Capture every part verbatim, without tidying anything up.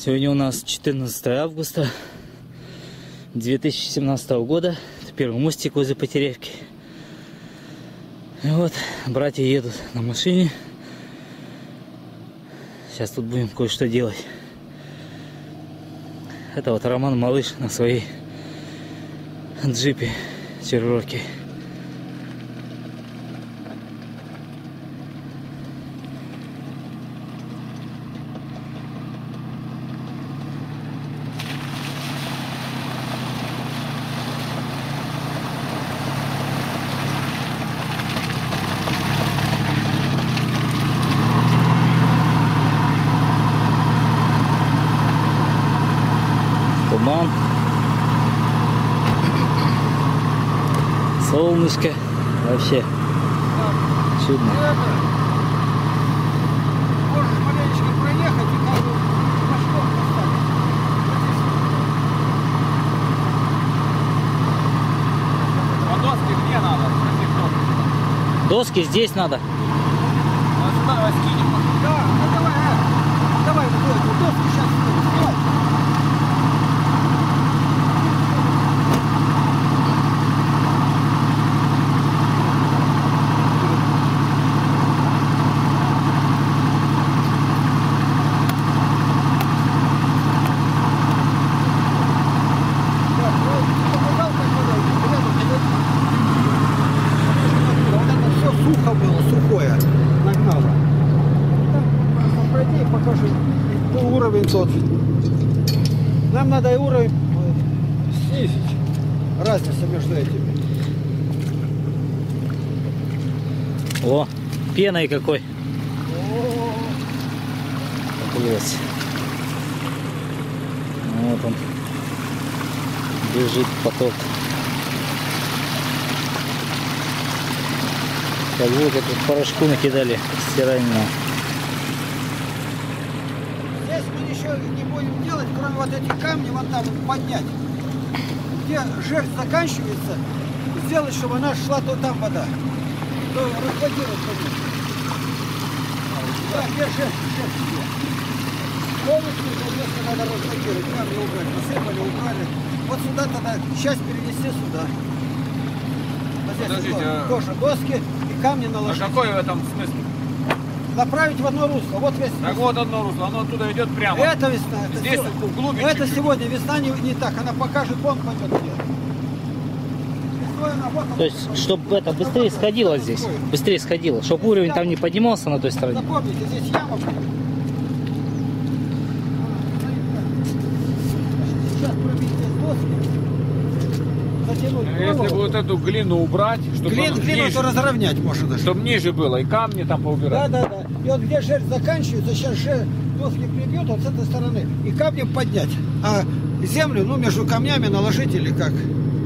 Сегодня у нас четырнадцатое августа две тысячи семнадцатого года. Это первый мостик возле Потеревки. И вот братья едут на машине. Сейчас тут будем кое-что делать. Это вот Роман Малыш на своей джипе Черроки. Туман, солнышко, вообще чудно. Можешь маленечко проехать и как бы на что поставить. А доски где надо? Доски здесь надо. А сюда давай скинем. Да, ну давай, а, давай, вот, доски сейчас снимай. Уровень тот. Нам надо и уровень снизить. Разница между этими. О, пеной какой. Есть. Вот он. Бежит поток. Как будто тут порошку накидали стирального. Не будем делать, кроме вот этих камней вон там поднять, где жертв заканчивается, сделать, чтобы она шла то там вода, то расходилась по ней. Да, где жертв, жертв где? Полностью, конечно, надо расходировать, камни убрать, насыпали, убрали. Вот сюда тогда часть перенести сюда. Вот здесь Подождите, а... тоже доски и камни наложить. А какой в этом смысле? Направить в одно русло. Вот весь. Так вот одно русло, оно оттуда идет прямо. Это весна. Это здесь сегодня, вглубь. это сегодня весна не, не так. Она покажет, вон пойдет где. То есть, чтобы это быстрее сходило здесь. Быстрее сходило. Чтобы уровень там не поднимался на той стороне. Запомните, здесь яма. Сейчас пробить здесь доски. Затянуть. Если вот эту глину убрать, чтобы Глин, глину ниже, то разровнять можно даже. чтобы ниже было, и камни там поубирать. Да, да, да. И вот где жертв заканчивается, сейчас же доски прибьют вот с этой стороны. И камнем поднять. А землю, ну, между камнями наложить или как?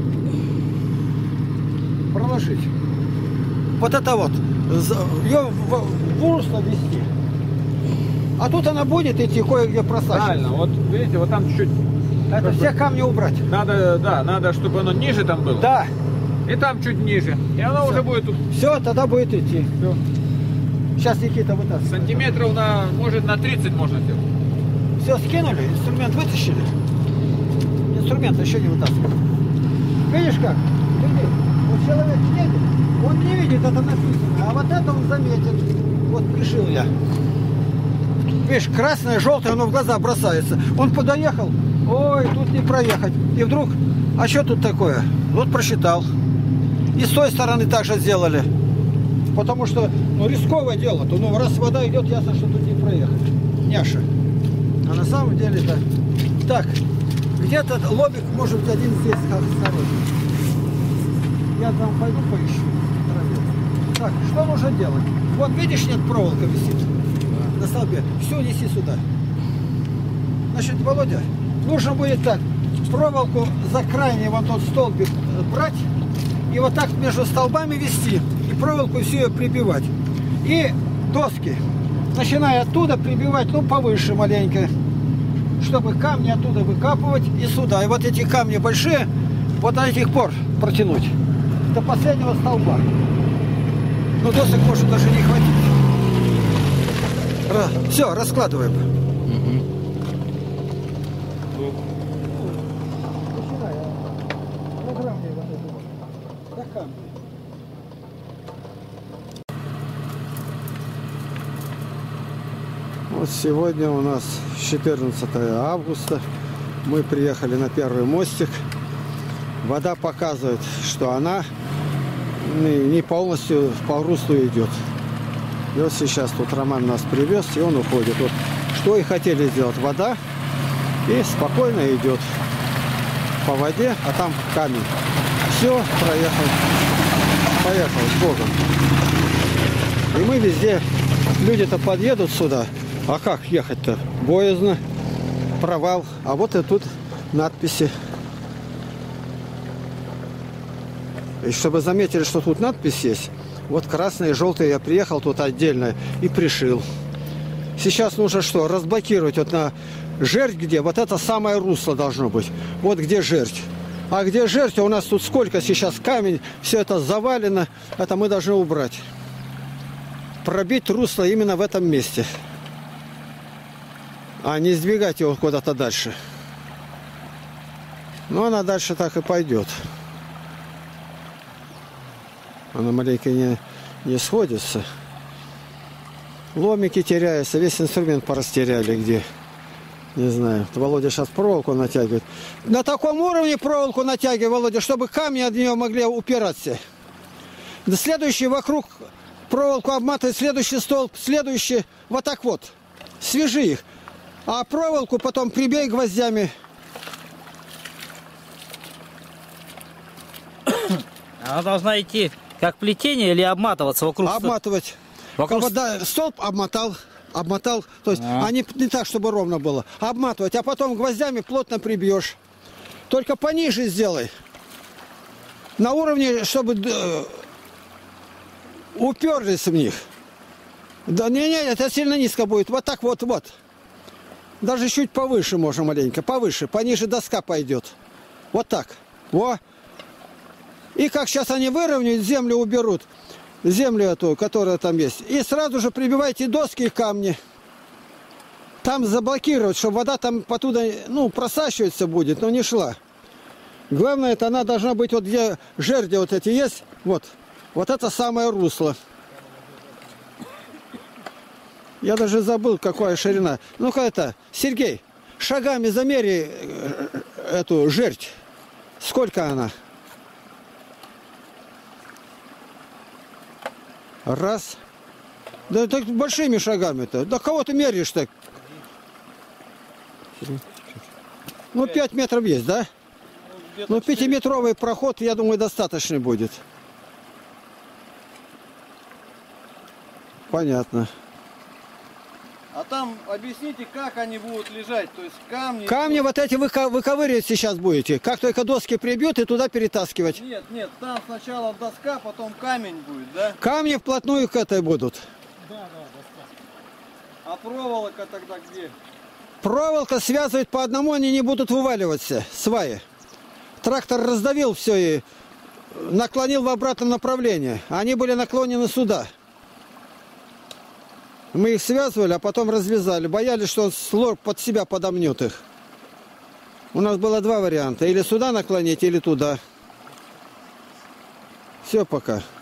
Проложить. Вот это вот. Ее в, в русло вести. А тут она будет идти кое-где просачиваться. Правильно. Вот видите, вот там чуть-чуть. Это все камни убрать. Надо, да, надо, чтобы оно ниже там было. Да. И там чуть ниже. И оно Все. уже будет тут. Все, тогда будет идти. Все. Сейчас Никита вытаскивает. Сантиметров на, может, на тридцать можно сделать. Все, скинули, инструмент вытащили. Инструмент еще не вытаскивали. Видишь как? Видишь? Вот человек едет, он не видит, это написано, а вот это он заметит. Вот пришил я. Видишь, красное, желтое, оно в глаза бросается. Он подоехал, ой, тут не проехать. И вдруг, а что тут такое? Вот просчитал. И с той стороны также сделали. Потому что, ну, рисковое дело-то. Ну, раз вода идет, ясно, что тут не проехать. Няша. А на самом деле-то... Так, где-то лобик, может быть, один здесь, как снаружи. Я там пойду поищу. Так, что нужно делать? Вот видишь, нет, проволока висит на столбе. Все неси сюда. Значит, Володя, нужно будет так, проволоку за крайний вот тот столбик брать и вот так между столбами вести. И проволоку все ее прибивать. И доски, начиная оттуда прибивать, ну, повыше маленько, чтобы камни оттуда выкапывать и сюда. И вот эти камни большие, вот до этих пор протянуть до последнего столба. Но досок может даже не хватить. Все, раскладываем. Угу. Вот сегодня у нас четырнадцатое августа. Мы приехали на первый мостик. Вода показывает, что она не полностью по руслу идет. И вот сейчас тут Роман нас привез, и он уходит. Вот что и хотели сделать. Вода и спокойно идет по воде, а там камень. Все, проехал. Поехал с Богом. И мы везде, люди-то подъедут сюда. А как ехать-то? Боязно, провал. А вот и тут надписи. И чтобы заметили, что тут надпись есть. Вот красные и желтые я приехал тут отдельно и пришил. Сейчас нужно что? Разблокировать вот на жерть где? Вот это самое русло должно быть. Вот где жерть. А где жерть? У нас тут сколько сейчас камень. Все это завалено. Это мы должны убрать. Пробить русло именно в этом месте. А не сдвигать его куда-то дальше. Ну, она дальше так и пойдет. Она маленько не, не сходится. Ломики теряются. Весь инструмент порастеряли где. Не знаю. Володя сейчас проволоку натягивает. На таком уровне проволоку натягивай, Володя, чтобы камни от нее могли упираться. Следующий вокруг проволоку обматывать, следующий столб, следующий. Вот так вот. Свяжи их. А проволоку потом прибей гвоздями. Она должна идти как плетение или обматываться вокруг? Обматывать. Вокруг... Как, да, столб обмотал, обмотал. То есть а. они не так, чтобы ровно было. Обматывать, а потом гвоздями плотно прибьешь. Только пониже сделай. На уровне, чтобы э, уперлись в них. Да не, не, это сильно низко будет. Вот так вот, вот. Даже чуть повыше можно маленько. Повыше, пониже доска пойдет. Вот так. Во. И как сейчас они выровняют, землю уберут. Землю эту, которая там есть. И сразу же прибивайте доски и камни. Там заблокировать, чтобы вода там оттуда, ну, просачиваться будет, но не шла. Главное, это она должна быть вот где жерди вот эти есть. Вот. Вот это самое русло. Я даже забыл, какая ширина. Ну-ка это, Сергей, шагами замери эту жердь. Сколько она? Раз. Да так большими шагами-то. Да кого ты меряешь так? Ну, пять метров есть, да? Ну, пятиметровый проход, я думаю, достаточно будет. Понятно. А там объясните, как они будут лежать, то есть камни... Камни вот эти вы выковыривать сейчас будете. Как только доски прибьют, и туда перетаскивать. Нет, нет, там сначала доска, потом камень будет, да? Камни вплотную к этой будут. Да, да, доска. А проволока тогда где? Проволока связывает по одному, они не будут вываливаться, сваи. Трактор раздавил все и наклонил в обратном направлении. Они были наклонены сюда. Мы их связывали, а потом развязали. Боялись, что он под себя подомнет их. У нас было два варианта. Или сюда наклонить, или туда. Все пока.